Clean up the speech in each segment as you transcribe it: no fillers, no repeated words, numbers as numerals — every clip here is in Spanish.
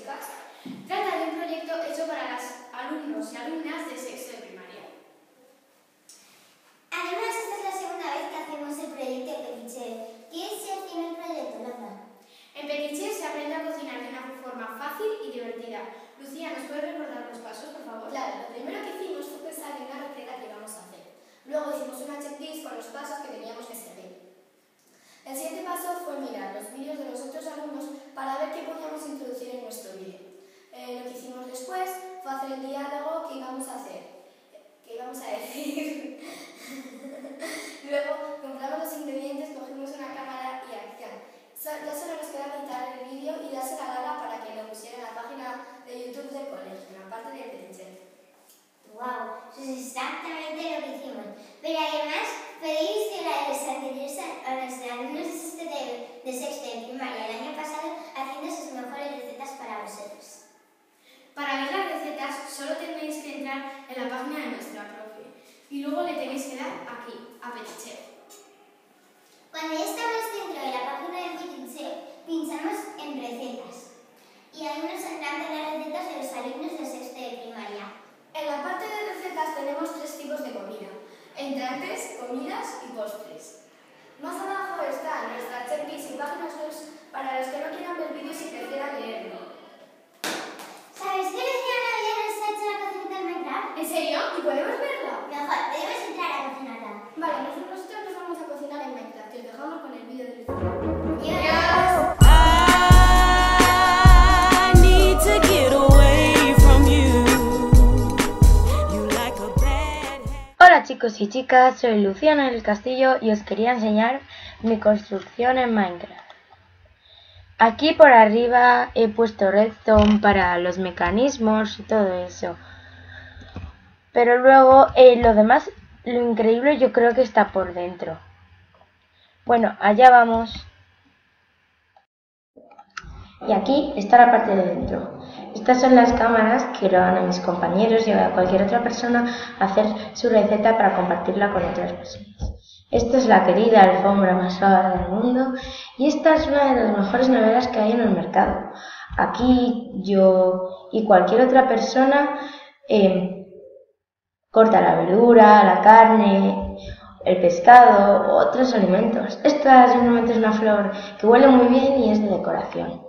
chicas. Trata de un proyecto hecho para los alumnos y alumnas de sexto de primaria. Además, esta es la segunda vez que hacemos el proyecto Petit Chef. ¿Qué chef tiene el proyecto, Laura? En Petit Chef se aprende a cocinar de una forma fácil y divertida. Lucía, ¿nos puedes recordar los pasos, por favor? Claro, lo primero que hicimos fue pensar en una receta que íbamos a hacer. Luego hicimos una checklist con los pasos que teníamos que seguir. El siguiente paso fue mirar los vídeos de los otros alumnos para ver qué podíamos introducir en nuestro vídeo. Lo que hicimos después fue hacer el diálogo que íbamos a hacer, que íbamos a decir. Luego compramos los ingredientes, cogimos una cámara y acción. Ya solo nos queda editar el vídeo y dárselo a Lara para que lo pusiera en la página de YouTube del colegio, en la parte de Petit Chef. ¡Wow! Eso es exactamente lo que hicimos. Pero además, podéis ir a los anteriores a los alumnos de sexto de primaria el año pasado haciendo sus mejores recetas para vosotros. Para ver las recetas solo tenéis que entrar en la página de nuestra profe y luego le tenéis que dar aquí, a Petit Chef. Cuando ya estamos dentro de la página de Petit Chef, pinchamos en recetas y ahí nos saldrán las recetas de los alumnos de sexto de primaria. En la parte de recetas tenemos 3 tipos de comida: entrantes, comidas y postres. Más abajo está nuestra checklist y páginas web para los que no quieran ver vídeos y prefieran leerlo. ¿Sabes qué Lucía ya nos ha hecho la cocinita del Minecraft? ¿En serio? ¿Y podemos verla? Mejor, debemos entrar a cocinarla. Vale, nosotros nos vamos a cocinar en Minecraft y os dejamos con el vídeo de Lucía. ¡Adiós! Hola chicos y chicas, soy Luciana del Castillo y os quería enseñar mi construcción en Minecraft. Aquí por arriba he puesto redstone para los mecanismos y todo eso. Pero luego lo demás, lo increíble yo creo que está por dentro. Bueno, allá vamos. Y aquí está la parte de dentro. Estas son las cámaras que graban a mis compañeros y a cualquier otra persona a hacer su receta para compartirla con otras personas. Esta es la querida alfombra más suave del mundo y esta es una de las mejores neveras que hay en el mercado. Aquí yo y cualquier otra persona corta la verdura, la carne, el pescado u otros alimentos. Esta simplemente es una flor que huele muy bien y es de decoración.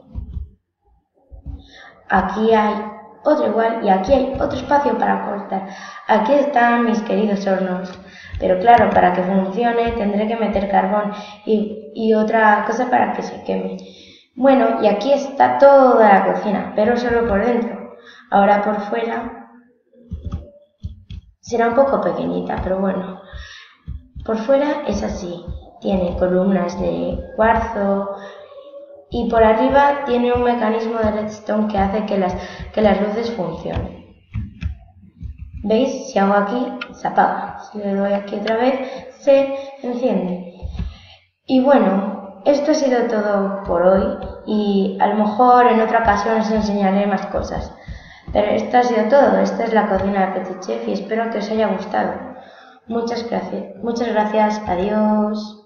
Aquí hay otro igual y aquí hay otro espacio para cortar. Aquí están mis queridos hornos. Pero claro, para que funcione tendré que meter carbón y otra cosa para que se queme. Bueno, y aquí está toda la cocina, pero solo por dentro. Ahora por fuera será un poco pequeñita, pero bueno. Por fuera es así. Tiene columnas de cuarzo y por arriba tiene un mecanismo de redstone que hace que las luces funcionen. ¿Veis? Si hago aquí, se apaga. Si le doy aquí otra vez, se enciende. Y bueno, esto ha sido todo por hoy y a lo mejor en otra ocasión os enseñaré más cosas. Pero esto ha sido todo. Esta es la cocina de Petit Chef y espero que os haya gustado. Muchas gracias. Adiós.